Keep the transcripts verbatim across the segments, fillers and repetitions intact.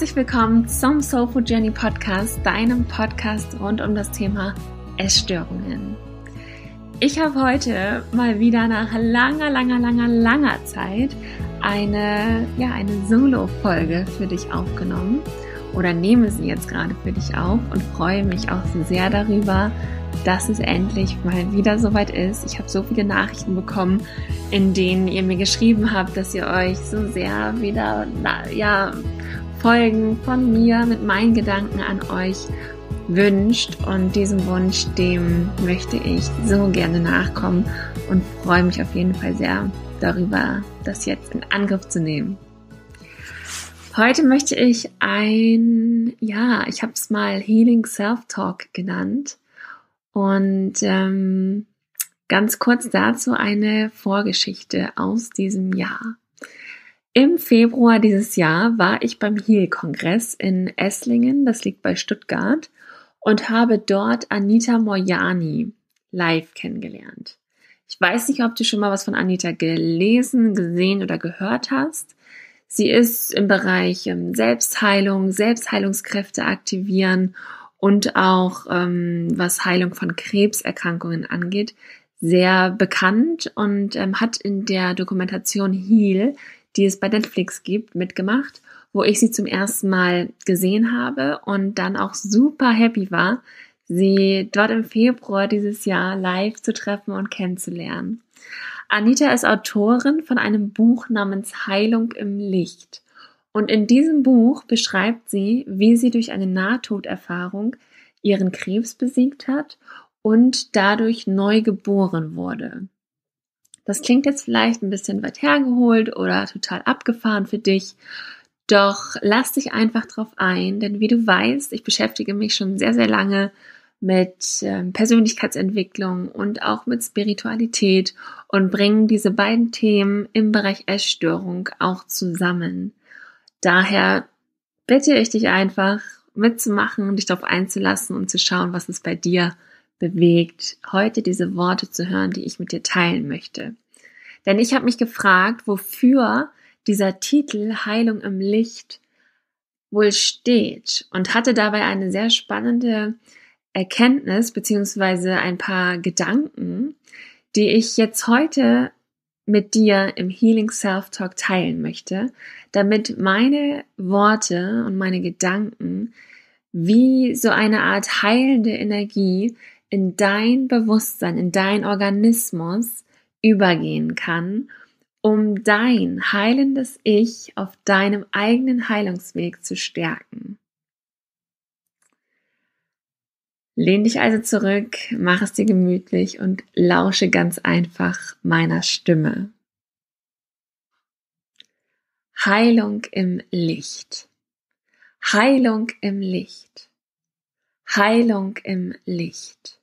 Herzlich willkommen zum Soulful Journey Podcast, deinem Podcast rund um das Thema Essstörungen. Ich habe heute mal wieder nach langer, langer, langer, langer Zeit eine, ja, eine Solo-Folge für dich aufgenommen oder nehme sie jetzt gerade für dich auf und freue mich auch sehr darüber, dass es endlich mal wieder soweit ist. Ich habe so viele Nachrichten bekommen, in denen ihr mir geschrieben habt, dass ihr euch so sehr wieder, na, ja, Folgen von mir mit meinen Gedanken an euch wünscht, und diesem Wunsch, dem möchte ich so gerne nachkommen und freue mich auf jeden Fall sehr darüber, das jetzt in Angriff zu nehmen. Heute möchte ich ein, ja, ich habe es mal Healing Self-Talk genannt und ähm, ganz kurz dazu eine Vorgeschichte aus diesem Jahr. Im Februar dieses Jahr war ich beim Heal-Kongress in Esslingen, das liegt bei Stuttgart, und habe dort Anita Moyani live kennengelernt. Ich weiß nicht, ob du schon mal was von Anita gelesen, gesehen oder gehört hast. Sie ist im Bereich Selbstheilung, Selbstheilungskräfte aktivieren und auch ähm, was Heilung von Krebserkrankungen angeht, sehr bekannt und ähm, hat in der Dokumentation Heal, die es bei Netflix gibt, mitgemacht, wo ich sie zum ersten Mal gesehen habe und dann auch super happy war, sie dort im Februar dieses Jahr live zu treffen und kennenzulernen. Anita ist Autorin von einem Buch namens Heilung im Licht. Und in diesem Buch beschreibt sie, wie sie durch eine Nahtoderfahrung ihren Krebs besiegt hat und dadurch neu geboren wurde. Das klingt jetzt vielleicht ein bisschen weit hergeholt oder total abgefahren für dich, doch lass dich einfach drauf ein, denn wie du weißt, ich beschäftige mich schon sehr, sehr lange mit äh, Persönlichkeitsentwicklung und auch mit Spiritualität und bringe diese beiden Themen im Bereich Essstörung auch zusammen. Daher bitte ich dich einfach mitzumachen und dich darauf einzulassen und zu schauen, was es bei dir bewegt, heute diese Worte zu hören, die ich mit dir teilen möchte. Denn ich habe mich gefragt, wofür dieser Titel Heilung im Licht wohl steht, und hatte dabei eine sehr spannende Erkenntnis beziehungsweise ein paar Gedanken, die ich jetzt heute mit dir im Healing Self-Talk teilen möchte, damit meine Worte und meine Gedanken wie so eine Art heilende Energie in dein Bewusstsein, in dein Organismus übergehen kann, um dein heilendes Ich auf deinem eigenen Heilungsweg zu stärken. Lehn dich also zurück, mach es dir gemütlich und lausche ganz einfach meiner Stimme. Heilung im Licht. Heilung im Licht. Heilung im Licht.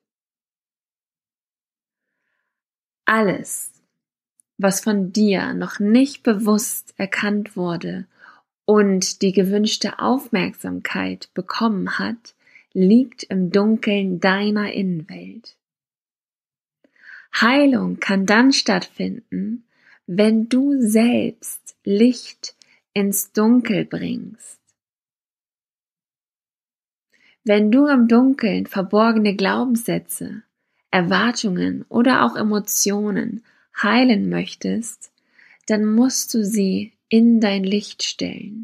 Alles, was von dir noch nicht bewusst erkannt wurde und die gewünschte Aufmerksamkeit bekommen hat, liegt im Dunkeln deiner Innenwelt. Heilung kann dann stattfinden, wenn du selbst Licht ins Dunkel bringst. Wenn du im Dunkeln verborgene Glaubenssätze, Erwartungen oder auch Emotionen heilen möchtest, dann musst du sie in dein Licht stellen.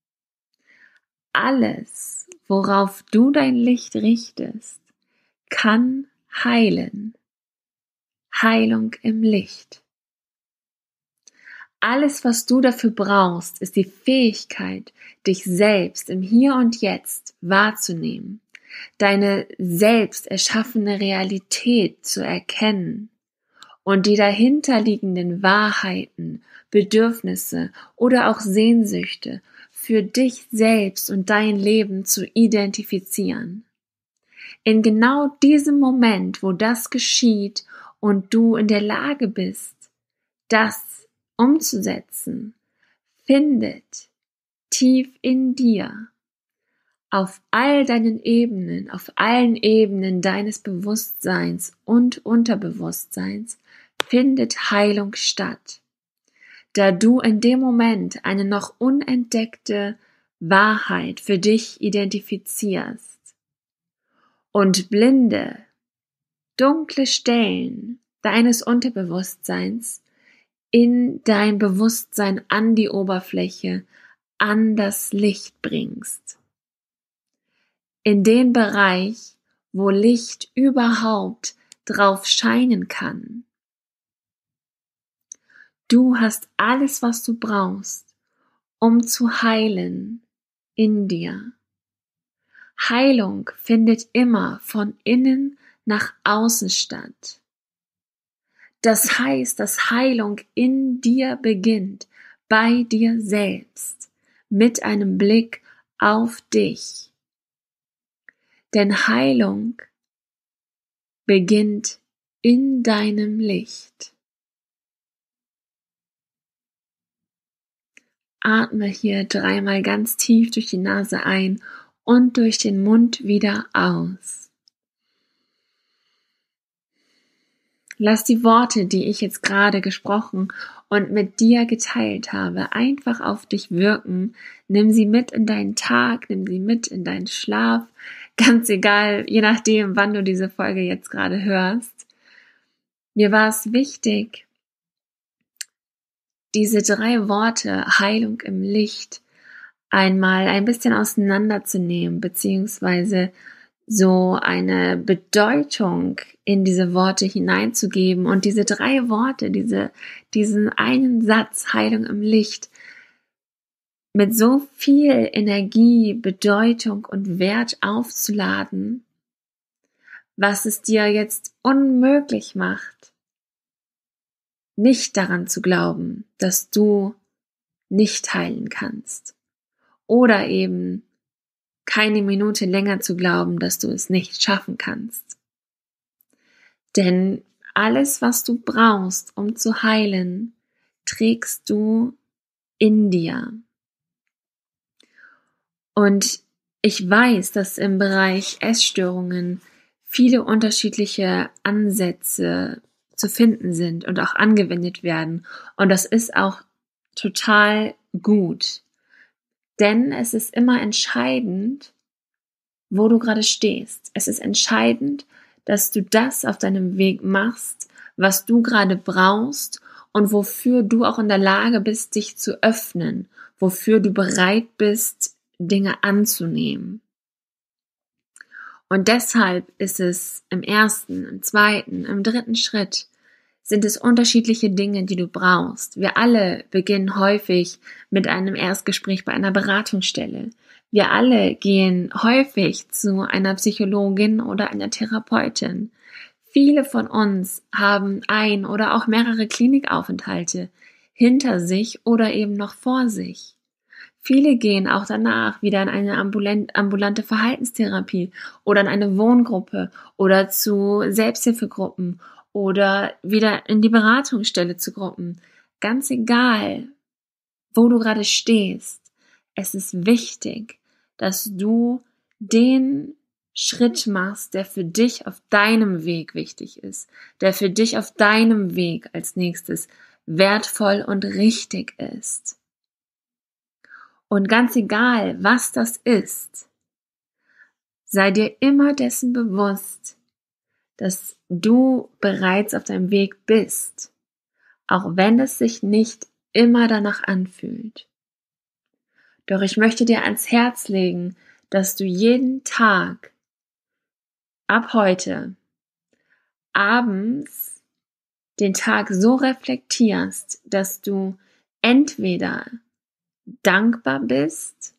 Alles, worauf du dein Licht richtest, kann heilen. Heilung im Licht. Alles, was du dafür brauchst, ist die Fähigkeit, dich selbst im Hier und Jetzt wahrzunehmen, deine selbst erschaffene Realität zu erkennen und die dahinterliegenden Wahrheiten, Bedürfnisse oder auch Sehnsüchte für dich selbst und dein Leben zu identifizieren. In genau diesem Moment, wo das geschieht und du in der Lage bist, das umzusetzen, findet tief in dir, auf all deinen Ebenen, auf allen Ebenen deines Bewusstseins und Unterbewusstseins, findet Heilung statt, da du in dem Moment eine noch unentdeckte Wahrheit für dich identifizierst und blinde, dunkle Stellen deines Unterbewusstseins in dein Bewusstsein an die Oberfläche, an das Licht bringst. In den Bereich, wo Licht überhaupt drauf scheinen kann. Du hast alles, was du brauchst, um zu heilen in dir. Heilung findet immer von innen nach außen statt. Das heißt, dass Heilung in dir beginnt, bei dir selbst, mit einem Blick auf dich. Denn Heilung beginnt in deinem Licht. Atme hier dreimal ganz tief durch die Nase ein und durch den Mund wieder aus. Lass die Worte, die ich jetzt gerade gesprochen und mit dir geteilt habe, einfach auf dich wirken. Nimm sie mit in deinen Tag, nimm sie mit in deinen Schlaf, ganz egal, je nachdem, wann du diese Folge jetzt gerade hörst. Mir war es wichtig, diese drei Worte Heilung im Licht einmal ein bisschen auseinanderzunehmen, beziehungsweise so eine Bedeutung in diese Worte hineinzugeben und diese drei Worte, diese, diesen einen Satz Heilung im Licht mit so viel Energie, Bedeutung und Wert aufzuladen, was es dir jetzt unmöglich macht, nicht daran zu glauben, dass du nicht heilen kannst oder eben keine Minute länger zu glauben, dass du es nicht schaffen kannst. Denn alles, was du brauchst, um zu heilen, trägst du in dir. Und ich weiß, dass im Bereich Essstörungen viele unterschiedliche Ansätze zu finden sind und auch angewendet werden. Und das ist auch total gut. Denn es ist immer entscheidend, wo du gerade stehst. Es ist entscheidend, dass du das auf deinem Weg machst, was du gerade brauchst und wofür du auch in der Lage bist, dich zu öffnen, wofür du bereit bist, Dinge anzunehmen. Und deshalb ist es im ersten, im zweiten, im dritten Schritt sind es unterschiedliche Dinge, die du brauchst. Wir alle beginnen häufig mit einem Erstgespräch bei einer Beratungsstelle. Wir alle gehen häufig zu einer Psychologin oder einer Therapeutin. Viele von uns haben ein oder auch mehrere Klinikaufenthalte hinter sich oder eben noch vor sich. Viele gehen auch danach wieder in eine ambulante Verhaltenstherapie oder in eine Wohngruppe oder zu Selbsthilfegruppen oder wieder in die Beratungsstelle zu Gruppen. Ganz egal, wo du gerade stehst, es ist wichtig, dass du den Schritt machst, der für dich auf deinem Weg wichtig ist, der für dich auf deinem Weg als nächstes wertvoll und richtig ist. Und ganz egal, was das ist, sei dir immer dessen bewusst, dass du bereits auf deinem Weg bist, auch wenn es sich nicht immer danach anfühlt. Doch ich möchte dir ans Herz legen, dass du jeden Tag ab heute abends den Tag so reflektierst, dass du entweder dankbar bist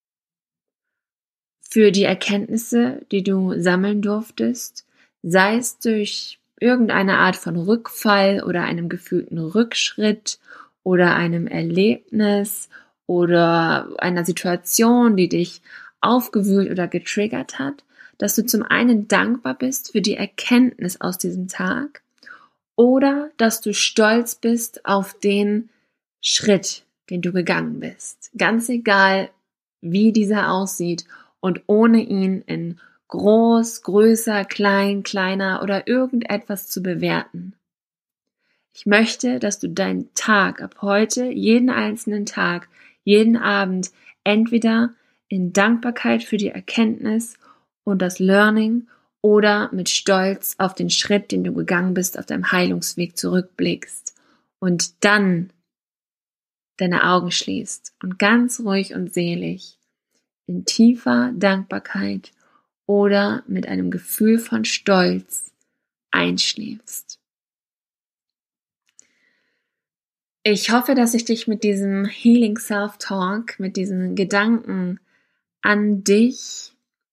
für die Erkenntnisse, die du sammeln durftest, sei es durch irgendeine Art von Rückfall oder einem gefühlten Rückschritt oder einem Erlebnis oder einer Situation, die dich aufgewühlt oder getriggert hat, dass du zum einen dankbar bist für die Erkenntnis aus diesem Tag oder dass du stolz bist auf den Schritt, den du gegangen bist. Ganz egal, wie dieser aussieht und ohne ihn in groß, größer, klein, kleiner oder irgendetwas zu bewerten. Ich möchte, dass du deinen Tag ab heute, jeden einzelnen Tag, jeden Abend Entweder in Dankbarkeit für die Erkenntnis und das Learning oder mit Stolz auf den Schritt, den du gegangen bist, auf deinem Heilungsweg zurückblickst und dann deine Augen schließt und ganz ruhig und selig in tiefer Dankbarkeit oder mit einem Gefühl von Stolz einschläfst. Ich hoffe, dass ich dich mit diesem Healing Self-Talk, mit diesen Gedanken an dich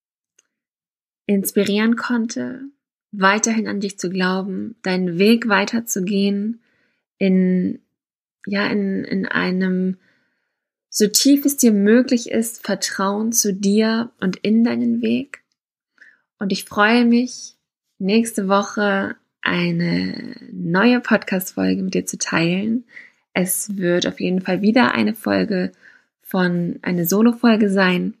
inspirieren konnte, weiterhin an dich zu glauben, deinen Weg weiterzugehen, in, ja, in, in einem, so tief es dir möglich ist, Vertrauen zu dir und in deinen Weg. Und ich freue mich, nächste Woche eine neue Podcast-Folge mit dir zu teilen. Es wird auf jeden Fall wieder eine Folge von, eine Solo-Folge sein.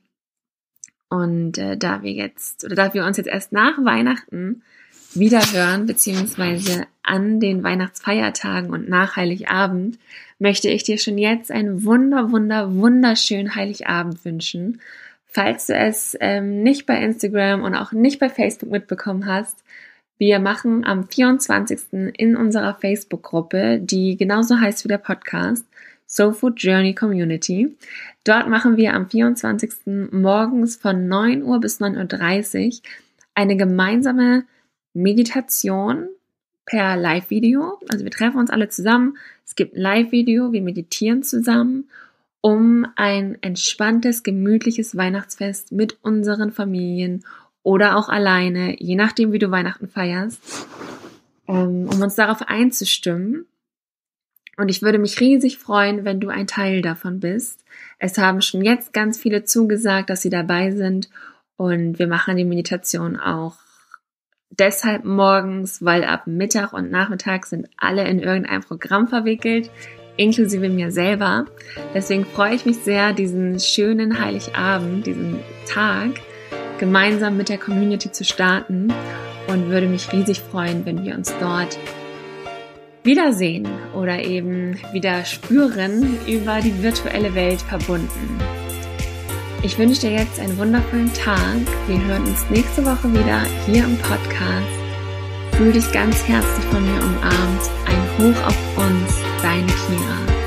Und äh, da wir jetzt, oder da wir uns jetzt erst nach Weihnachten wieder hören, beziehungsweise an den Weihnachtsfeiertagen und nach Heiligabend, möchte ich dir schon jetzt einen wunder, wunder, wunderschönen Heiligabend wünschen. Falls du es ähm, nicht bei Instagram und auch nicht bei Facebook mitbekommen hast, wir machen am vierundzwanzigsten in unserer Facebook-Gruppe, die genauso heißt wie der Podcast, Soul Food Journey Community. Dort machen wir am vierundzwanzigsten morgens von neun Uhr bis neun Uhr dreißig eine gemeinsame Meditation per Live-Video. Also wir treffen uns alle zusammen, es gibt ein Live-Video, wir meditieren zusammen, um ein entspanntes, gemütliches Weihnachtsfest mit unseren Familien oder auch alleine, je nachdem wie du Weihnachten feierst, um uns darauf einzustimmen. Und ich würde mich riesig freuen, wenn du ein Teil davon bist. Es haben schon jetzt ganz viele zugesagt, dass sie dabei sind. Und wir machen die Meditation auch deshalb morgens, weil ab Mittag und Nachmittag sind alle in irgendein Programm verwickelt, inklusive mir selber. Deswegen freue ich mich sehr, diesen schönen Heiligabend, diesen Tag, gemeinsam mit der Community zu starten und würde mich riesig freuen, wenn wir uns dort wiedersehen oder eben wieder spüren, über die virtuelle Welt verbunden. Ich wünsche dir jetzt einen wundervollen Tag. Wir hören uns nächste Woche wieder hier im Podcast. Fühl dich ganz herzlich von mir umarmt. Ein Hoch auf uns, deine Kira.